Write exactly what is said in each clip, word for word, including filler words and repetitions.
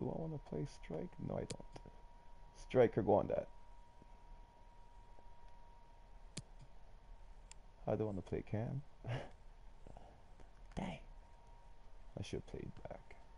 Do I want to play strike? No, I don't. Striker, go on that. I don't want to play cam. Dang. I should have played back.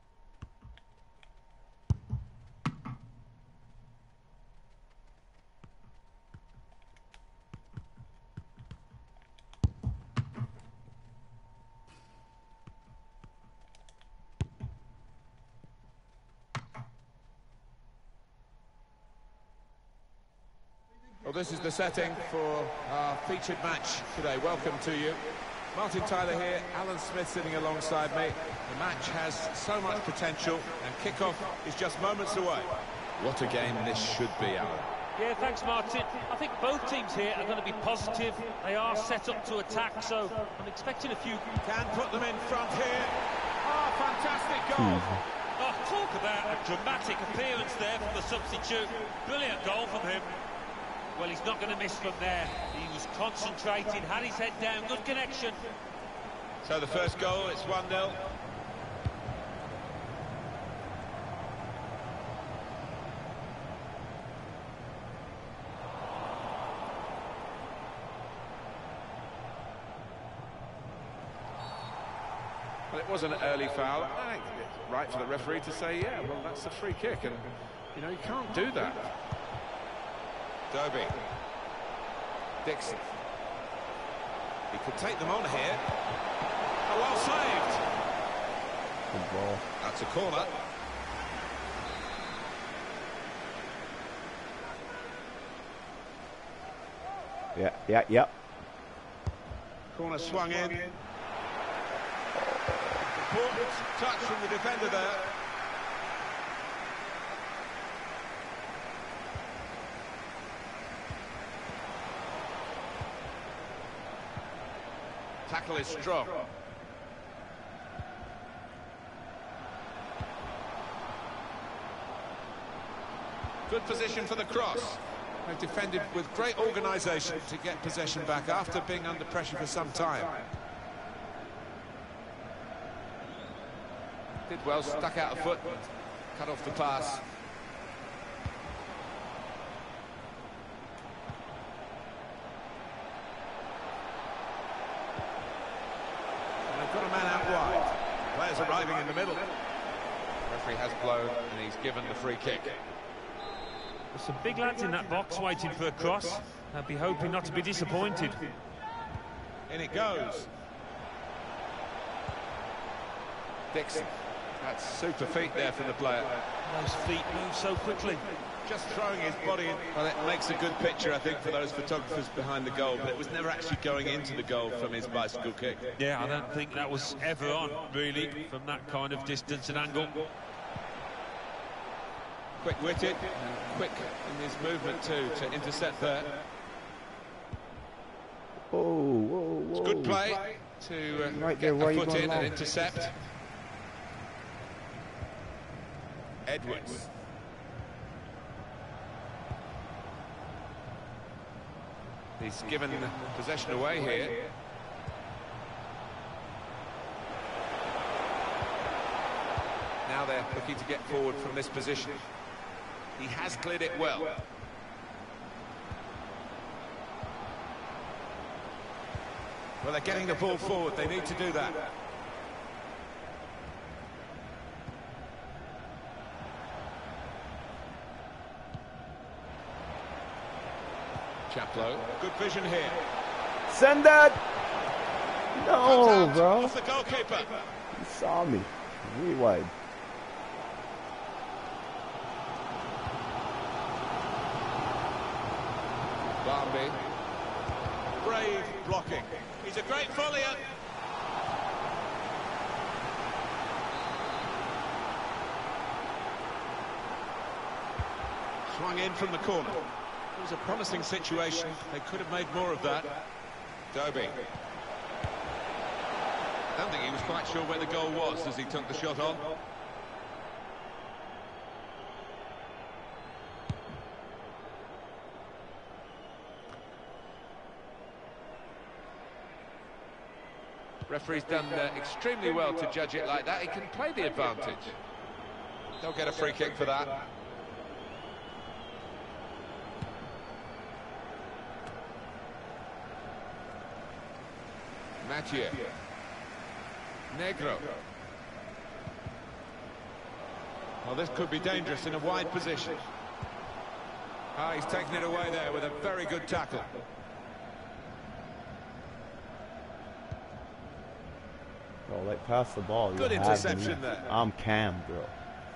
Well, this is the setting for our featured match today. Welcome to you. Martin Tyler here, Alan Smith sitting alongside me. The match has so much potential and kick-off is just moments away. What a game this should be, Alan. Yeah, thanks, Martin. I think both teams here are going to be positive. They are set up to attack, so I'm expecting a few... Can put them in front here. Oh, fantastic goal. Oh, talk about a dramatic appearance there from the substitute. Brilliant goal from him. Well, he's not going to miss from there. He was concentrated, had his head down, good connection. So the first goal, it's one nil. Well, it was an early foul. I think it's right for the referee to say, yeah, well, that's a free kick, and, you know, you can't do that. Dobie. Dixon. He could take them on here. Oh, well saved. Good ball. That's a corner. Yeah, yeah, yeah. Corner swung in. Important touch from the defender there. Tackle is strong. Good position for the cross. They've defended with great organisation to get possession back after being under pressure for some time. Did well, stuck out a foot, cut off the pass. Got a man out wide. Players arriving in the middle. Referee has blown and he's given the free kick. There's some big lads in that box waiting for a cross. I'd be hoping not to be disappointed. In it goes. Dixon. That's super feet there from the player. Those feet move so quickly. Just throwing his body in. Well, it makes a good picture, I think, for those photographers behind the goal, but it was never actually going into the goal from his bicycle kick. Yeah, I don't think that was ever on, really, from that kind of distance and angle. Quick-witted and quick in his movement, too, to intercept there. Whoa, whoa, whoa. It's good play to uh, right get there, the foot in long. and intercept. Edwards. He's given possession away here. Now they're looking to get forward from this position. He has cleared it well. Well, they're getting the ball forward. They need to do that. Chaplow, good vision here. Send that! No, bro. Off the goalkeeper. He saw me. Really wide. Barmby. Brave blocking. He's a great volleyer. Swung in from the corner. It was a promising situation. They could have made more of that. Dobie. I don't think he was quite sure where the goal was as he took the shot on. Referee's done uh, extremely well to judge it like that. He can play the advantage. They'll get a free kick for that. Mathieu. Negro. Well, this could be dangerous in a wide position. Ah, he's taken it away there with a very good tackle. Bro, like, pass the ball. You Good have interception me. there. I'm Cam, bro.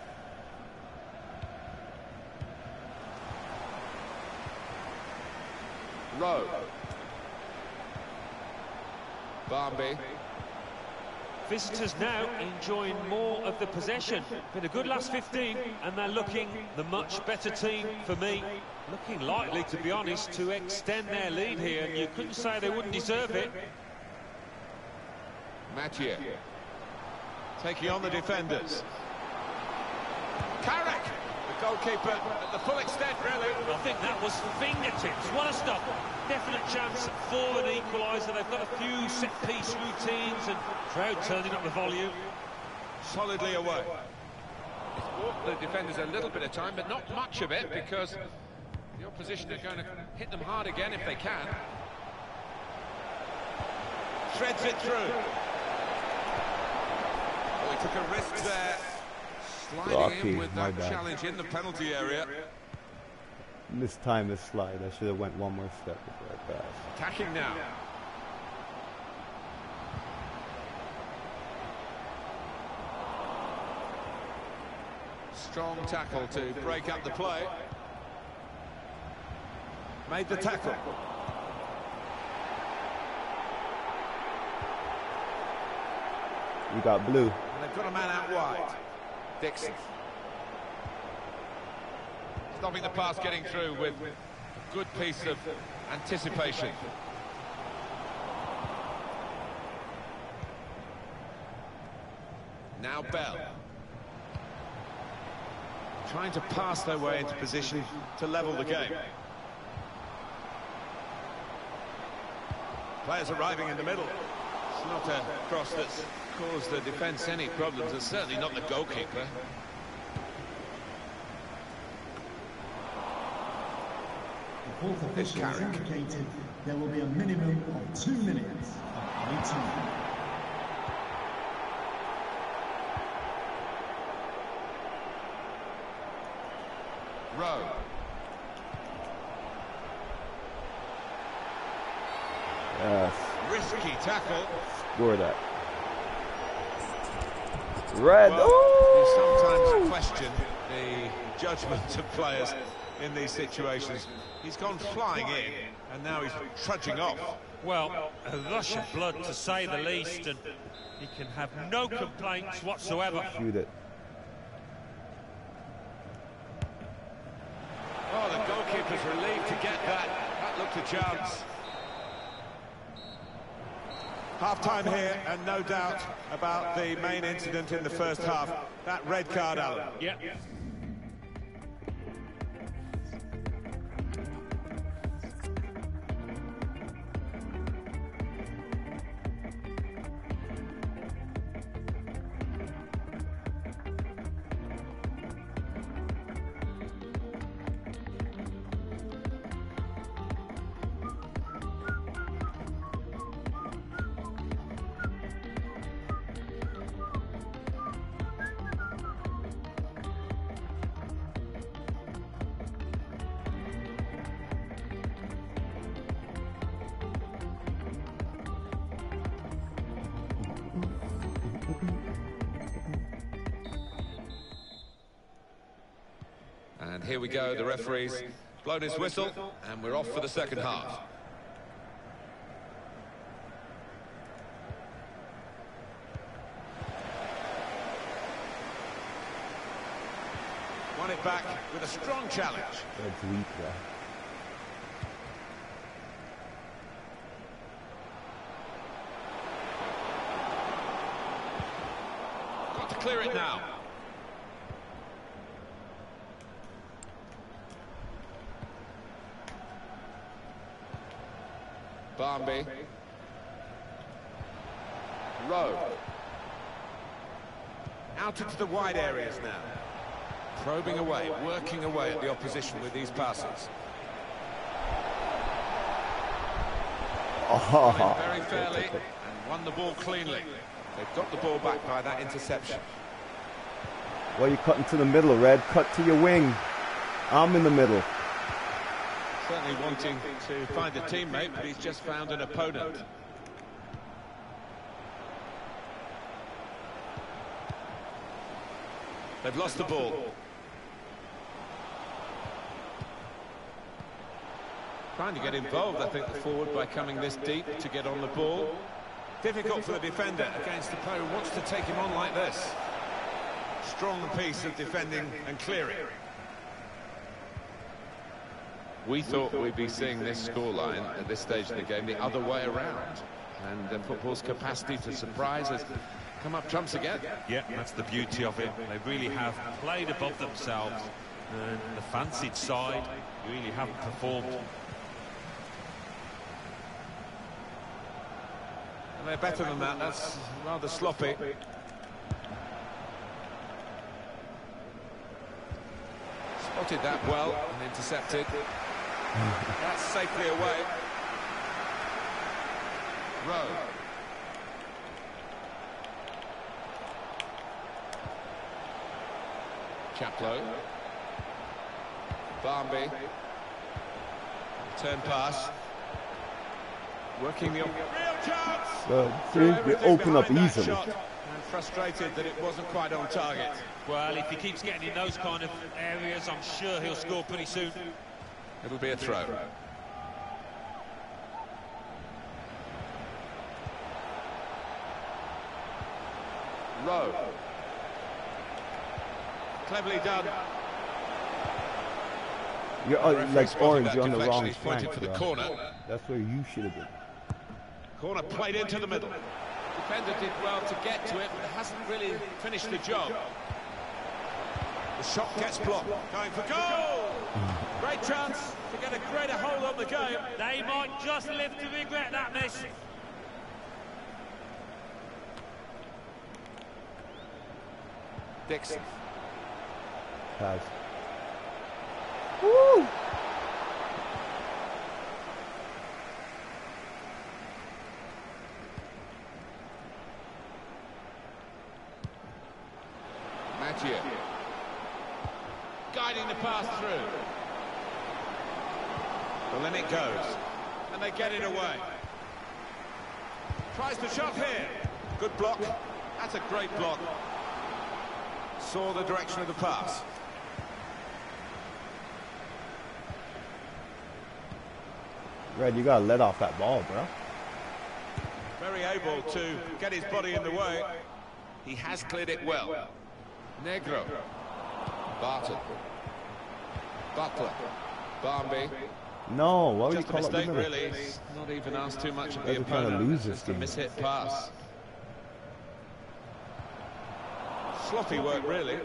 Rowe. Barmby. Visitors now enjoying more of the possession. Been a good last fifteen, and they're looking the much better team for me. Looking likely, to be honest, to extend their lead here. You couldn't say they wouldn't deserve it. Mathieu. Taking on the defenders. Carrick, the goalkeeper at the full extent, really. I think that was fingertips. What a stop. Definite chance for an equaliser. They've got a few set-piece routines, and crowd turning up the volume. Solidly away. It's bought the defenders a little bit of time, but not much of it, because the opposition are going to hit them hard again if they can. Threads it through. Oh, he took a risk there, sliding Lucky, in with my that bad. challenge in the penalty area. This time, this slide, I should have went one more step before I passed. Attacking now. Strong tackle to break up the play. Made the tackle. We got blue. And they've got a man out wide. Dixon. Stopping the pass getting through with a good piece of anticipation. Now Bell. Trying to pass their way into position to level the game. Players arriving in the middle. It's not a cross that's caused the defence any problems. It's certainly not the goalkeeper. The fourth official has indicated there will be a minimum of two minutes of play time. Rowe. Yes. Risky tackle. Score that. Red. Well, Ooh! you sometimes question the judgment of players in these situations. He's gone flying in, and now he's trudging off. Well, a rush of blood, to say the least, and he can have no complaints whatsoever. Shoot it. Oh, the goalkeeper's relieved to get that. That looked a chance. Half-time here, and no doubt about the main incident in the first half. That red card, Alan. Yep. And here we go, the referee's blown his whistle, and we're off for the second half. Won it back with a strong challenge. That's weak, though. Got to clear it now. Barmby. Rowe. Out into the wide areas now. Probing away, working away at the opposition with these passes. Oh, Very fairly and won the ball cleanly. They've got the ball back by that interception. well, you're cutting to the middle, Red. Cut to your wing. I'm in the middle. Certainly wanting to find a teammate, but he's just found an opponent. They've lost the ball. Trying to get involved, I think, the forward by coming this deep to get on the ball. Difficult for the defender against the player who wants to take him on like this. Strong piece of defending and clearing. We thought we'd be seeing this scoreline at this stage of the game the other way around. And uh, football's capacity to surprise has come up trumps again. Yeah, that's the beauty of it. They really have played above themselves. And the fancied side really haven't performed. And they're better than that. That's rather sloppy. Spotted that well and intercepted. That's safely away. Rowe. Chaplow. Barmby. Turn pass. Working the... Real chance! Well, see, they open up easily. And frustrated that it wasn't quite on target. Well, if he keeps getting in those kind of areas, I'm sure he'll score pretty soon. It'll be a throw. Rowe. Cleverly done. You're uh, Referee like spotted orange, that you're on the deflection. wrong He's pointed flank, for the bro. corner. That's where you should have been. Corner played into the middle. Defender did well to get to it, but hasn't really finished the job. The shot gets blocked. Going for goal! Great chance to get a greater hold on the game. They might just live to regret that miss. Dixon. Pass. Woo! Mathieu. Guiding the pass through. Well, then it goes. And they get it away. Tries the shot here. Good block. That's a great block. Saw the direction of the pass. Red, you gotta let off that ball, bro. Very able to get his body in the way. He has cleared it well. Negro. Barton. Butler. Barmby. No, what would you Just a call it? mistake, really. He's not even asked too much of the They're trying to opponent. lose this Just a game. mishit pass. Sloppy work, really.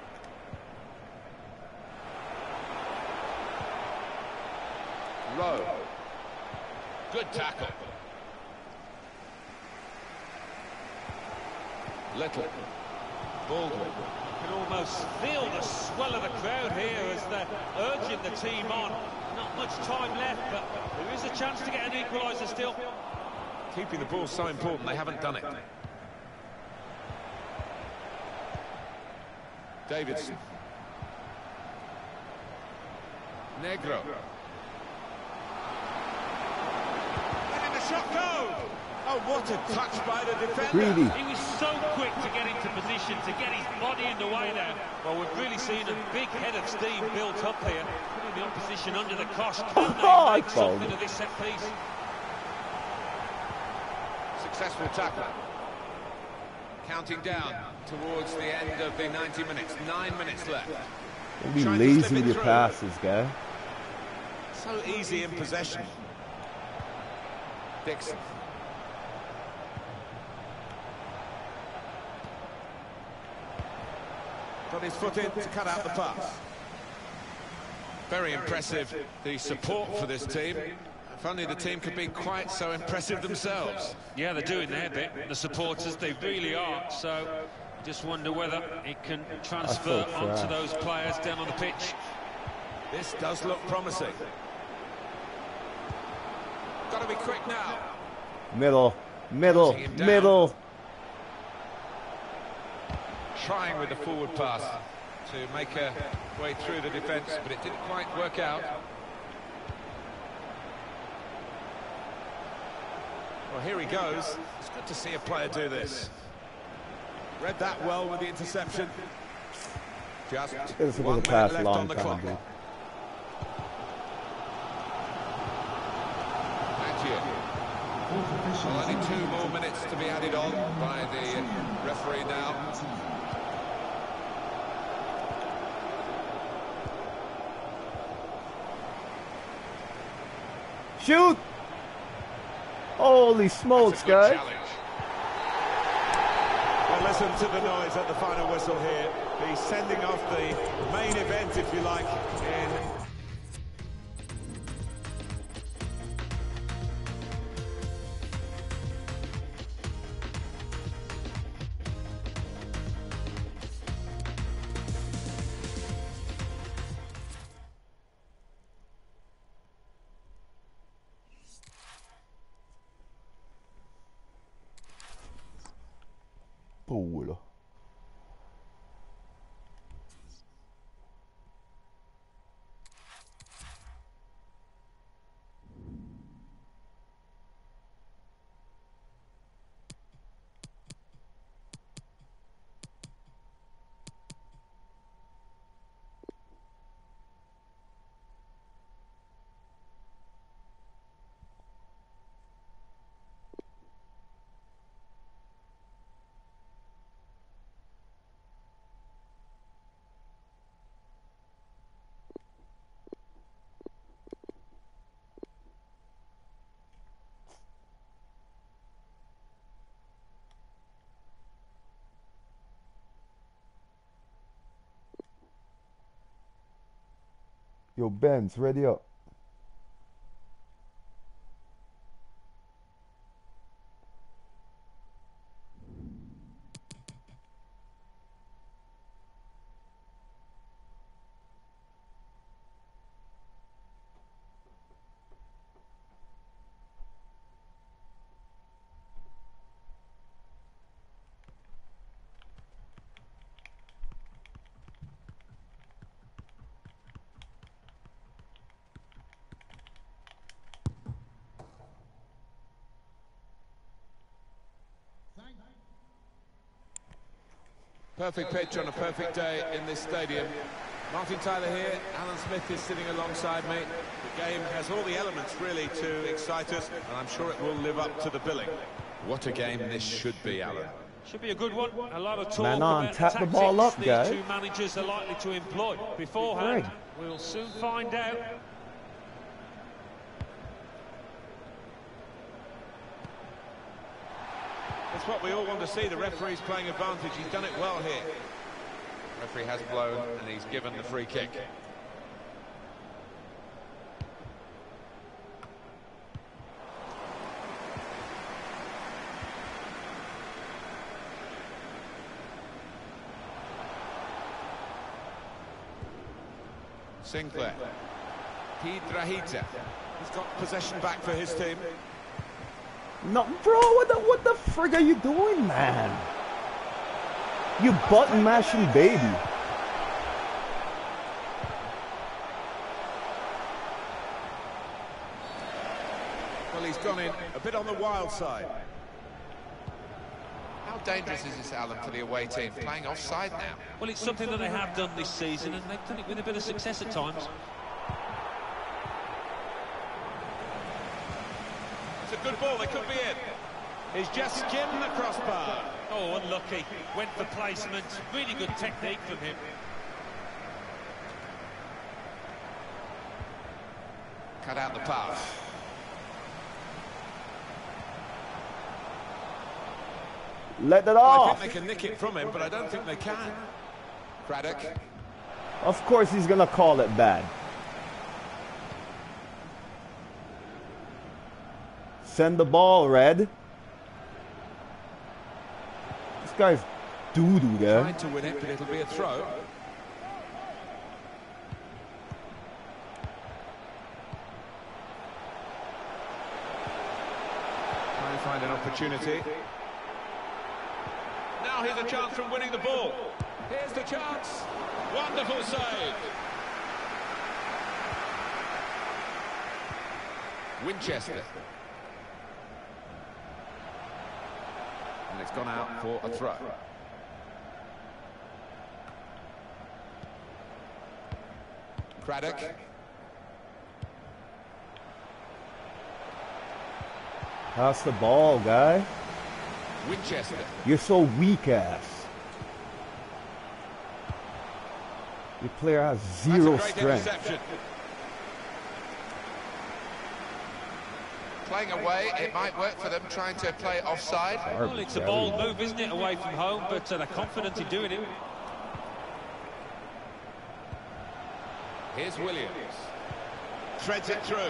Rowe. Good tackle. Little. Baldwin. You can almost feel the swell of the crowd here as they're urging the team on. Not much time left, but there is a chance to get an equaliser still. Keeping the ball so important, they haven't done it. Davidson. Negro. Letting the shot go! Oh, what a touch by the defender. Greedy. He was so quick to get into position, to get his body in the way there. Well, we've really seen a big head of steam built up here, putting the opposition under the cosh. Can they Oh, make I something fouled. of this set piece? Successful tackle. Counting down towards the end of the ninety minutes. Nine minutes left. Don't be Trying to lazy slip with it your through. passes, guy. So easy in possession. Dixon. Got his foot in to cut out the pass. Very impressive, the support for this team. If only the team could be quite so impressive themselves. Yeah, they're doing their bit. The supporters, they really are. So Just wonder whether it can transfer so onto trash. those players down on the pitch. This does look promising. Got to be quick now. Middle, middle, Closing him down. middle. Trying with the forward pass to make a way through the defence, but it didn't quite work out. Well, here he goes. It's good to see a player do this. Read that well with the interception. Just This one was a minute pass left long on the time, clock. dude. Well, only two more minutes to be added on by the referee now. Shoot! Holy smokes, That's a good guys. challenge. Well, listen to the noise at the final whistle here. He's sending off the main event, if you like, in Culo. Yo, Benz, ready up. perfect pitch on a perfect day in this stadium. Martin Tyler here, Alan Smith is sitting alongside me. The game has all the elements really to excite us, and I'm sure it will live up to the billing. What a game this should be, Alan. Should be a good one. A lot of talk Man on, about tap the the ball tactics up, these guys. two managers are likely to employ beforehand. Greg. We'll soon find out. That's what we all want to see, the referee's playing advantage. He's done it well here. Referee has blown and he's given the free kick. Sinclair. Piedrahita. He's got possession back for his team. No, bro, what the what the frig are you doing, man? You button mashing baby. Well, he's gone in a bit on the wild side. How dangerous is this, Alan, for the away team? Playing offside now. Well, it's something that they have done this season, and they've done it with a bit of success at times. It's a good ball, they could be in. He's just skimmed the crossbar. Oh, unlucky. Went for placement. Really good technique from him. Cut out the pass. Let it I off. think they can nick it from him, but I don't think they can. Craddock. Of course he's gonna call it bad. Send the ball, Red. This guy's doo-doo there. Trying to win it, but it'll be a throw. Trying to find an opportunity. Now here's a chance from winning the ball. Here's the chance. Wonderful save. Winchester. And it's gone out for a throw. Craddock. Pass the ball, guy. Winchester. You're so weak ass. Your player has zero That's a great strength. interception. Playing away, it might work for them, trying to play offside. Well, it's a bold move, isn't it, away from home, but uh, they're confident in doing it. Here's Williams. Threads it through.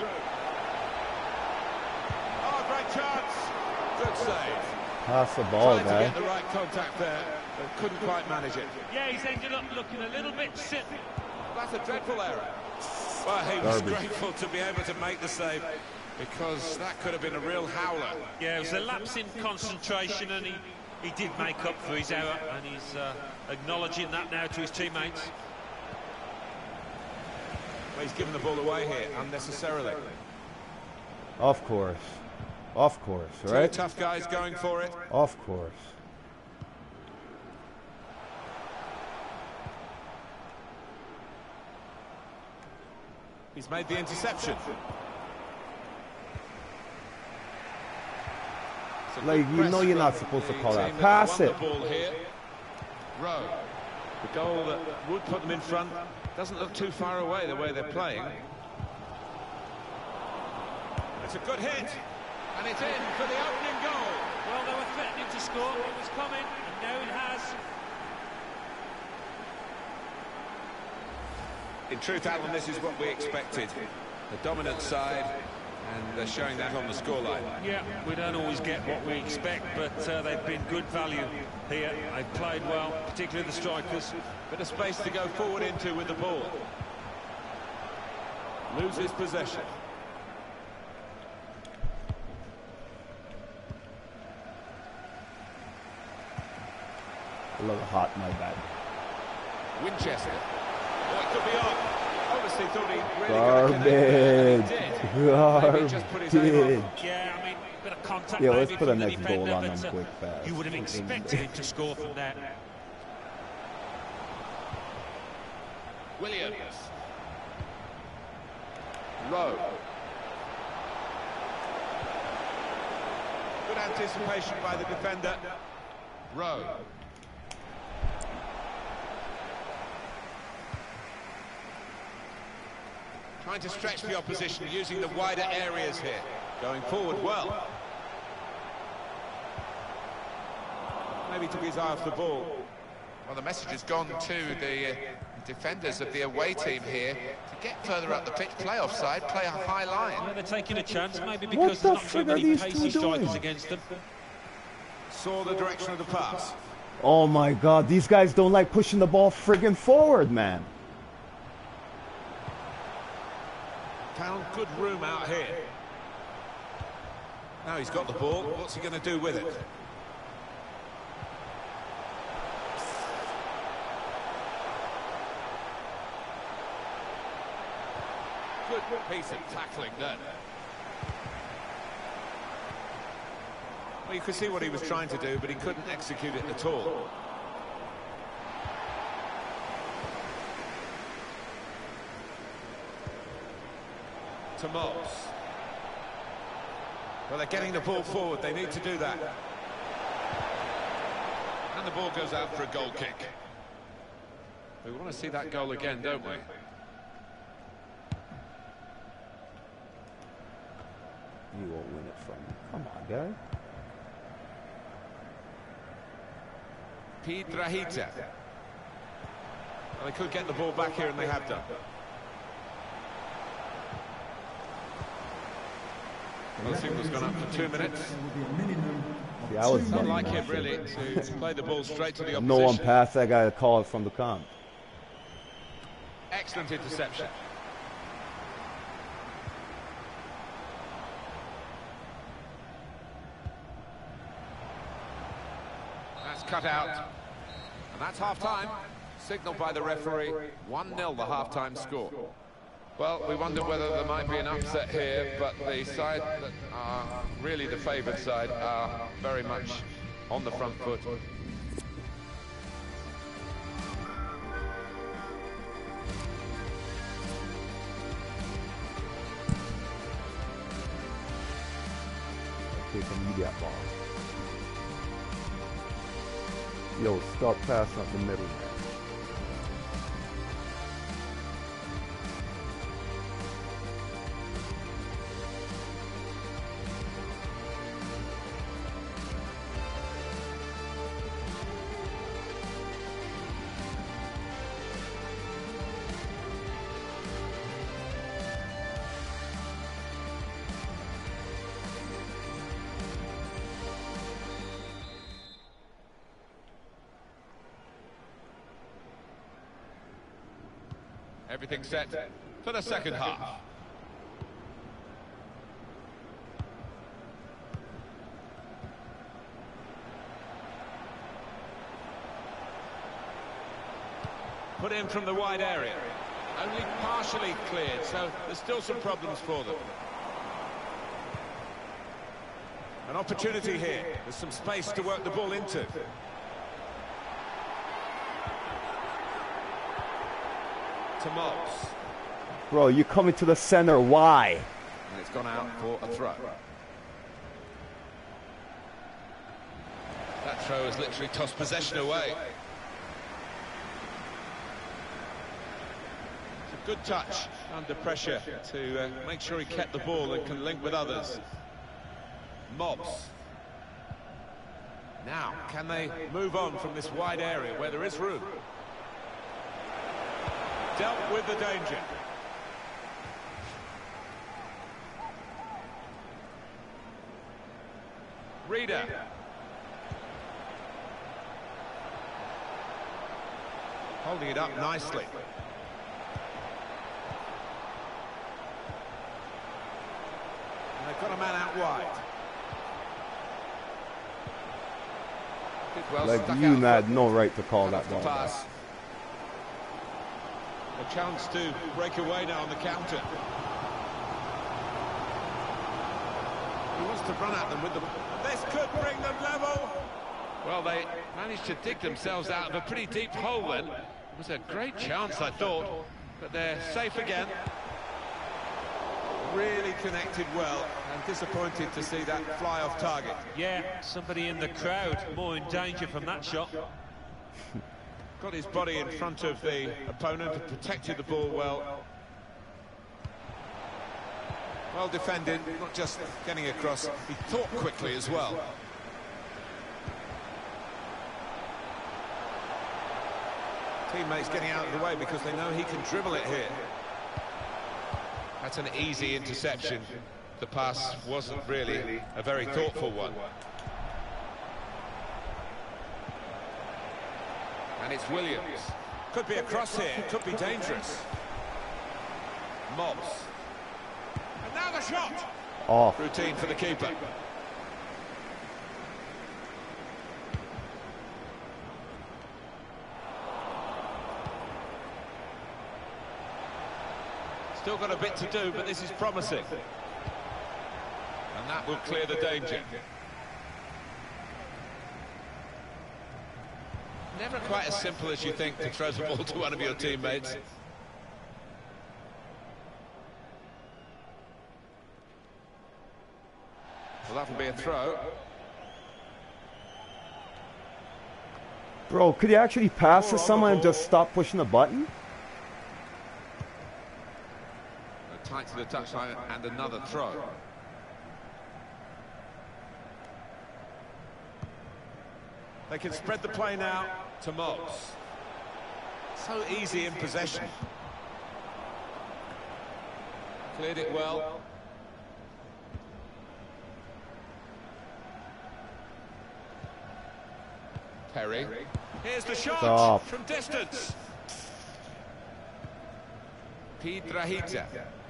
Oh, great chance. Good save. Pass the ball, Tried to guy. get the right contact there, but couldn't quite manage it. Yeah, he's ended up looking a little bit sick. That's a dreadful error. Well, he was Garbage. grateful to be able to make the save, because that could have been a real howler. Yeah, it was a lapse in concentration, and he, he did make up for his error, and he's uh, acknowledging that now to his teammates. Well, he's given the ball away here unnecessarily. Of course. Of course, Two right? tough guys going for it. Of course. He's made the interception. It's a Like, good you press know you're not from supposed to the call that. team that Pass won it. the ball here. Rowe. The goal that would put them in front doesn't look too far away the way they're playing. It's a good hit. And it's in for the opening goal. Well, they were threatening to score, it was coming, and now it has. In truth, Alan, this is what we expected. The dominant side, and they're showing that on the scoreline. Yeah, we don't always get what we expect, but uh, they've been good value here. They've played well, particularly the strikers. Bit of space to go forward into with the ball. Loses possession. A little hot, my bad. Winchester. Oh, it could be on. Obviously thought he really got a Garbage. connect there, and he did. Maybe just put his aim Garbage. off. Yeah, I mean, a bit of contact Yeah, maybe let's put a from the next defender, goal on but, them uh, quick fast. you would have expected him to score from there. Williams. Rowe. Good anticipation by the defender. Rowe. Trying to stretch the opposition, using the wider areas here. Going forward well. Maybe took his eye off the ball. Well, the message has gone to the uh, defenders of the away team here to get further up the pitch, play offside, play a high line. Yeah, they're taking a chance, maybe What because the there's not too frig are many these pacey two strikers doing? against them. Saw the direction of the pass. Oh my god, these guys don't like pushing the ball friggin' forward, man. Found good room out here. Now he's got the ball. What's he going to do with it? Good piece of tackling then. Well, you could see what he was trying to do, but he couldn't execute it at all. To Moss. Well, they're getting the ball forward. They need to do that. And the ball goes out for a goal kick. We want to see that goal again, don't we? You won't win it from me. Come on, guy. Piedrahita. Well, they could get the ball back here, and they have done. Well, the signal's gone up for two minutes. There will be a minimum Yeah, I was Not button like him, mashing. really, to play the ball straight to the opposition. No one passed, I got a call from the comp. Excellent interception. That's cut out. And that's half-time. Signalled by the referee. one nil the half-time score. Well, we wondered whether there might be an upset here, but the side that are really the favoured side are very much on the front foot. Take a media ball. Yo, start passing up the middle, man. Everything set for the second half. Put in from the wide area. Only partially cleared, so there's still some problems for them. An opportunity here. There's some space to work the ball into. To Moss. Bro, you coming to the center, why? And it's gone out for a throw. That throw has literally tossed possession away. It's a good touch under pressure to uh, make sure he kept the ball and can link with others. Mobbs. Now, can they move on from this wide area where there is room? Dealt with the danger. Reader. Holding it up nicely. And they've got a man out wide. Did well, Like, stuck you out had front. no right to call that That's the ball. pass. A chance to break away now on the counter. He wants to run at them with the... This could bring them level. Well, they managed to dig themselves out of a pretty deep hole then. It was a great chance, I thought, but they're safe again. Really connected well, and disappointed to see that fly off target. Yeah, somebody in the crowd more in danger from that shot. Got his body in front of the opponent, protected the ball well. Well defended, not just getting across, he thought quickly as well. Teammates getting out of the way because they know he can dribble it here. That's an easy interception. The pass wasn't really a very thoughtful one. And it's Williams. Could be a cross here, could be dangerous. Mobbs. And now the shot! Off. Routine for the keeper. Still got a bit to do, but this is promising. And that will clear the danger. Never quite as simple as you think to throw the ball to one of your teammates. Well, that'll be a throw. Bro, could you actually pass to someone and just stop pushing the button? Tight to the touchline and another throw. They can spread the play now to Mobbs. So easy in possession. Cleared it well. Perry. Here's the shot Stop. from distance. Piedrahita.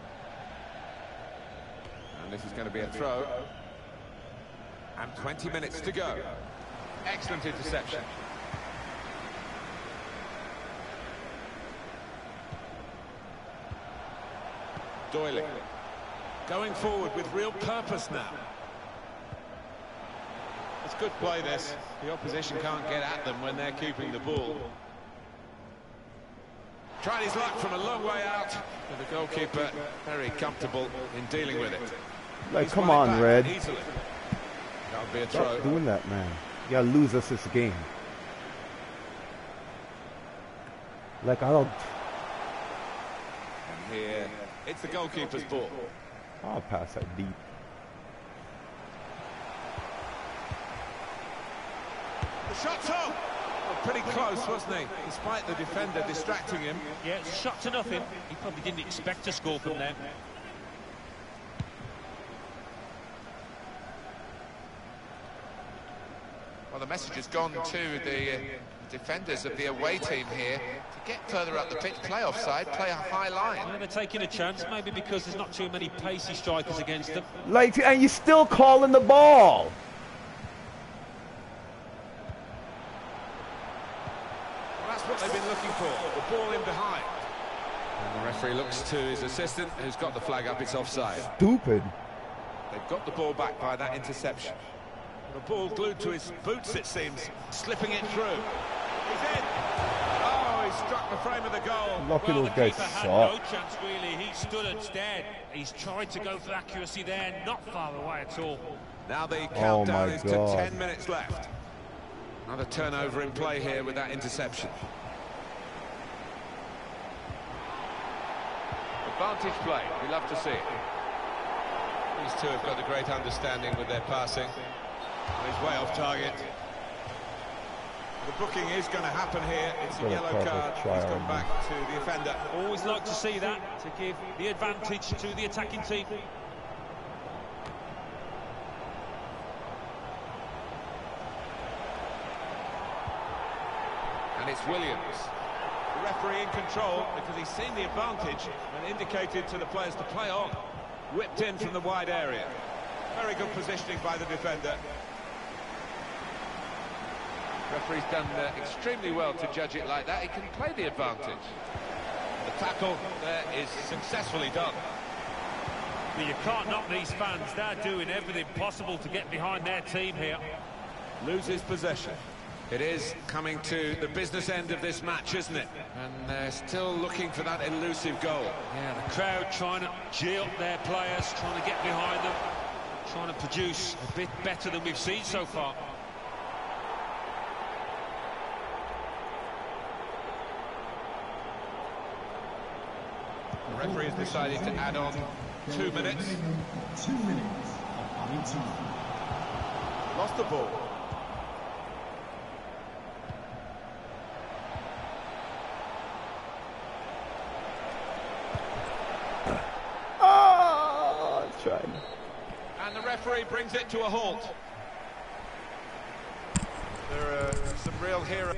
And this is going to be a throw. And twenty minutes to go. Excellent interception. Doyle. Going forward with real purpose now. It's good play, this. The opposition can't get at them when they're keeping the ball. Tried his luck from a long way out, but the goalkeeper very comfortable in dealing with it. Like, He's come won it on, back Red. Easily. That'll be a Stop throw. doing that, man. You gotta lose us this game. Like, I don't... And here, it's the goalkeeper's ball. I'll pass that deep. The shot's on! Well, pretty close, wasn't he? Despite the defender distracting him. Yeah, it's a shot to nothing. He probably didn't expect to score from there. Well, the message has gone to the uh, defenders of the away team here to get further up the pitch, play offside, play a high line. Yeah, they're taking a chance, maybe because there's not too many pacey strikers against them. Like, and you still calling the ball. Well, that's what they've been looking for, the ball in behind. And the referee looks to his assistant, who's got the flag up, it's offside. Stupid. They've got the ball back by that interception. The ball glued to his boots, it seems, slipping it through. He's in. Oh, he struck the frame of the goal. Lucky Well, those the guys keeper had suck. no chance, really. He stood instead. He's tried to go for accuracy there, not far away at all. Now the Oh countdown my is God. to ten minutes left. Another turnover in play here with that interception. Advantage play, we love to see it. These two have got a great understanding with their passing. He's way off target. The booking is going to happen here. It's a What a yellow proper card. He's child. gone back to the offender. Always like to see that, to give the advantage to the attacking team. And it's Williams. The referee in control because he's seen the advantage and indicated to the players to play on. Whipped in from the wide area. Very good positioning by the defender. Referee's done uh, extremely well to judge it like that. He can play the advantage. The tackle there is successfully done. But you can't knock these fans. They're doing everything possible to get behind their team here. Loses possession. It is coming to the business end of this match, isn't it? And they're still looking for that elusive goal. Yeah, the crowd trying to gee up their players, trying to get behind them, trying to produce a bit better than we've seen so far. The referee has decided to add on two minutes. Two minutes of added time. Lost the ball. Oh, I tried. And the referee brings it to a halt. There are some real heroes.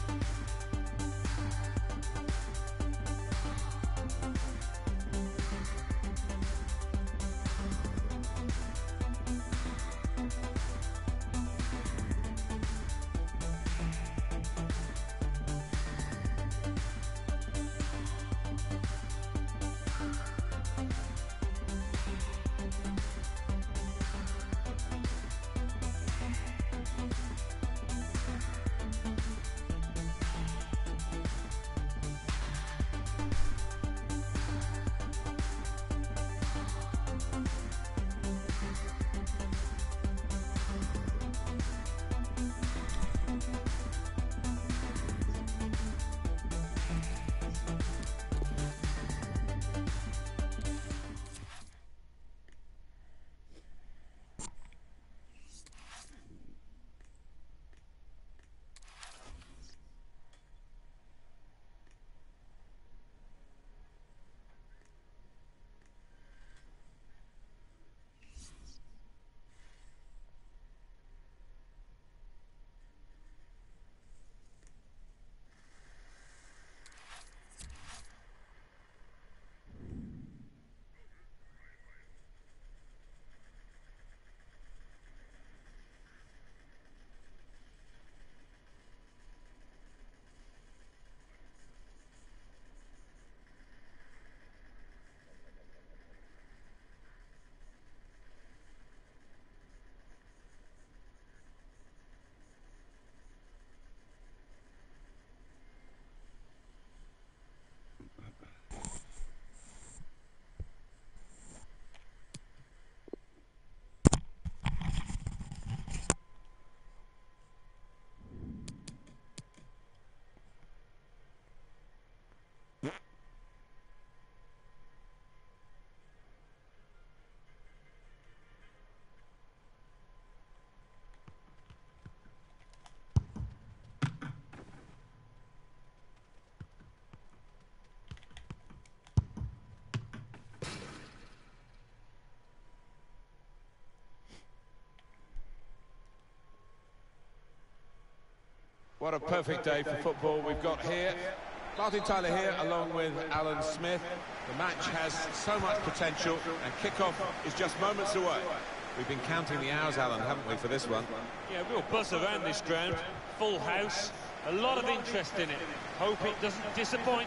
What a perfect day for football we've got here. Martin Tyler here, along with Alan Smith. The match has so much potential, and kick-off is just moments away. We've been counting the hours, Alan, haven't we, for this one? Yeah, real buzz around this ground. Full house. A lot of interest in it. Hope it doesn't disappoint.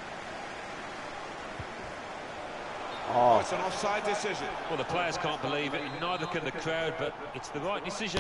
Oh, it's an offside decision. Well, the players can't believe it, and neither can the crowd, but it's the right decision.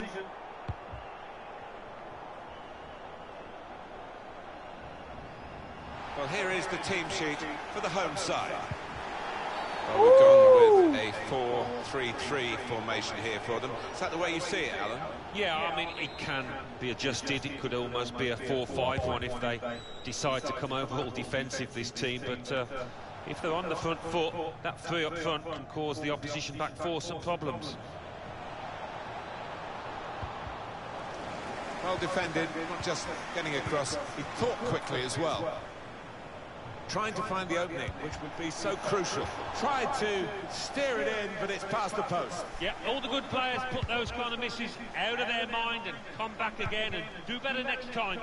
Well, here is the team sheet for the home side. Well, we've gone with a four three three formation here for them. Is that the way you see it, Alan? Yeah, I mean, it can be adjusted. It could almost be a four five one if they decide to come over all defensive, this team. But uh, if they're on the front foot, that three up front can cause the opposition back four some problems. Well defended, not just getting across, he thought quickly as well. Trying to find the opening, which would be so crucial. Tried to steer it in, but it's past the post. Yeah, all the good players put those kind of misses out of their mind and come back again and do better next time.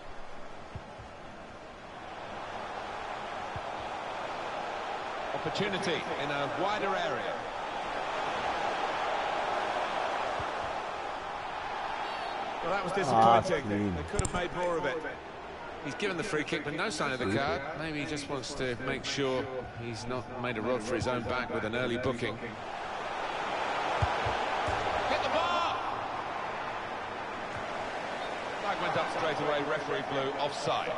Opportunity in a wider area. Well, that was disappointing. Ah, they could have made more of it. He's given the free kick, but no sign of the card. Maybe he just wants to make sure he's not made a rod for his own back with an early booking. Hit the bar! Flag went up straight away, referee blew offside.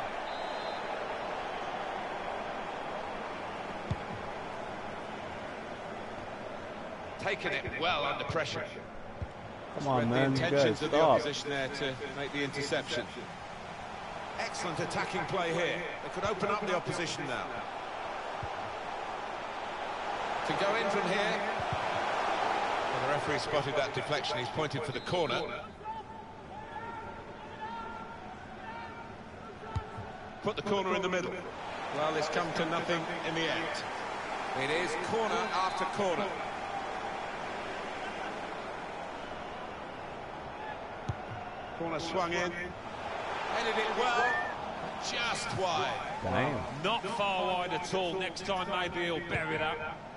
Taken it well under pressure. Come on, man, the you intentions guys, of the stop. opposition there to make the interception. Excellent attacking play here. They could open up the opposition now. To go in from here. Well, the referee spotted that deflection. He's pointed for the corner. Put the corner in the middle. Well, it's come to nothing in the end. It is corner after corner. Corner swung in. Headed it well. just wide. Damn. Not far wide at all. Next time maybe he'll bury it up.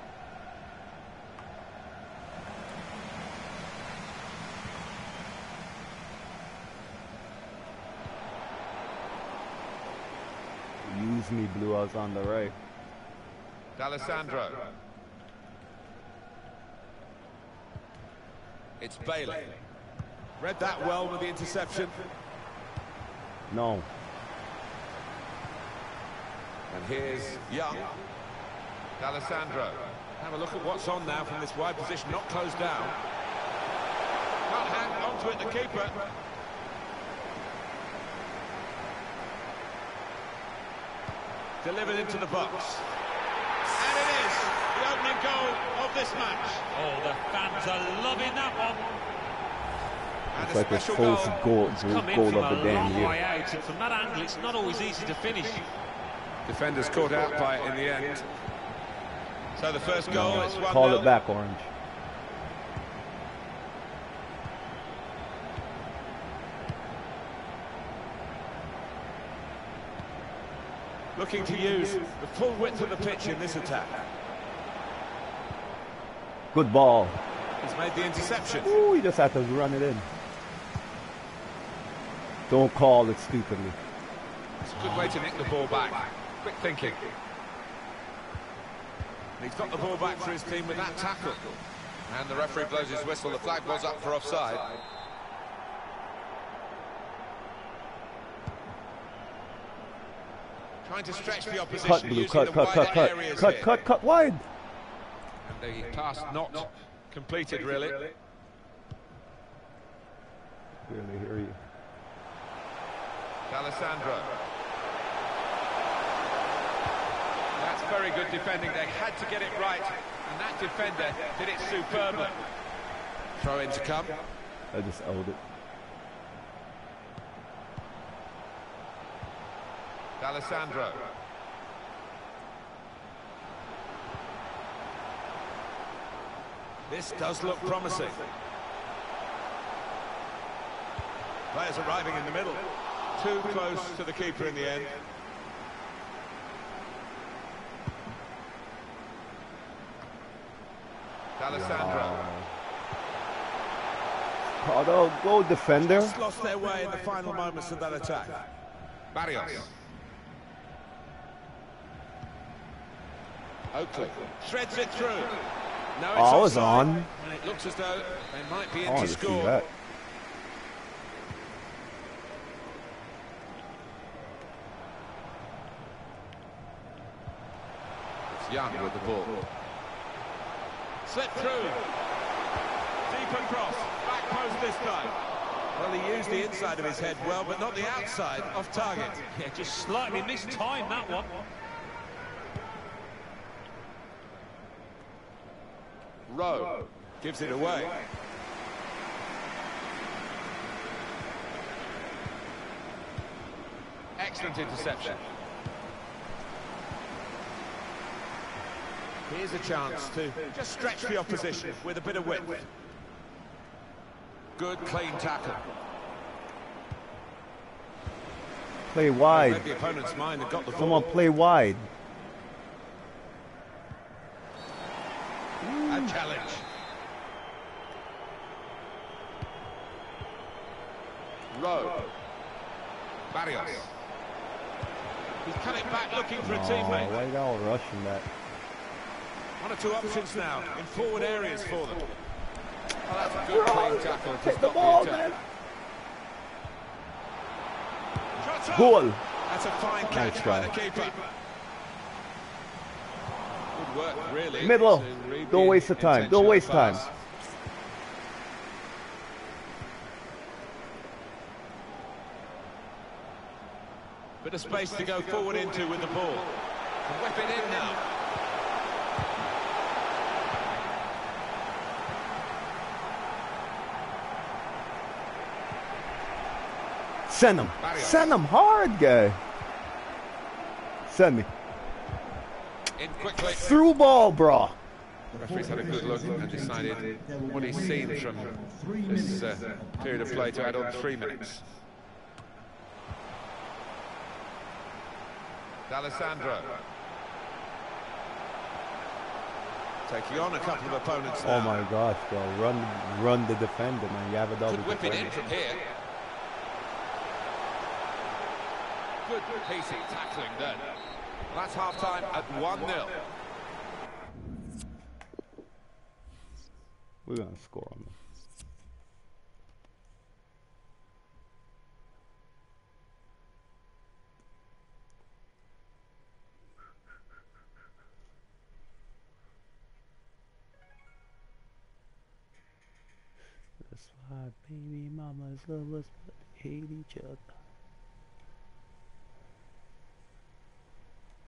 Use me, blew us on the right. D'Alessandro. It's Bailey. Read that well with the interception. No. And here's Young. D'Alessandro. Have a look at what's on now from this wide position, not closed down. Can't hang on to it, the keeper. Delivered into the box. And it is the opening goal of this match. Oh, the fans are loving that one. And It's a like a special full goal. goal, Come in goal from of a the damn long year. way out, and from that angle, it's not always easy to finish. Defenders caught out by it in the end. So the first goal, it's one nil. Call it back, Orange. Looking to use the full width of the pitch in this attack. Good ball. He's made the interception. Ooh, he just had to run it in. Don't call it stupidly. It's a good way to nick the ball back. Quick thinking. And he's got the ball back for his team with that tackle. And the referee blows his whistle. The flag was up for offside. Trying to stretch the opposition. Cut, Blue, using cut, the cut, wider cut, cut, areas cut, here. cut, cut, wide. And the task not completed, really. Barely hear you. D'Alessandro. That's very good defending. They had to get it right. And that defender did it superbly. Throw in to come. I just owed it. D'Alessandro. This does look promising. Players arriving in the middle. Too close to the keeper in the end. D'Alessandro. Oh, no, go defender. Just lost their way in the final moments of that attack. Barrios. Oakley shreds it through. No, it's Oh, I was offside, on. and it looks as though they might be in I to want to see score. that. It's Young with the ball. Slip through. Deep across. Back post this time. Well, he used the inside of his head well, but not the outside, off target. Yeah, just slightly mistimed that one. Rowe gives it away. Excellent interception. Here's a chance to just stretch the opposition with a bit of width. Good, clean tackle. Play Read wide. the opponent's mind and got the ball. Someone play wide. A challenge. Rowe. Barrios. He's cut it back looking for a Oh, teammate. why they all rushing that? One or two options now in forward areas for them. Oh, that's a good clean tackle to Take the stop ball, the attack. man. Shots on. Goal. That's a fine catch Nice by try. the keeper. Good work, really. Middle. to read Don't the waste the time. Don't intention waste of the pass. time. Bit of space to go forward into with the ball. And whip it in now. Send him. Send him hard, guy. Send me. In quickly. Through ball, bro. The referee's had a good look and decided what he's seen from this uh, period of play to add on three minutes. D'Alessandro. Taking on a couple of opponents Oh now. my gosh, bro. Run run the defender, man. You have a double Could whip it defender. in from here. Good piece of tackling then. That's half-time at one nil. We're gonna score on them. That's why baby mamas love us but hate each other.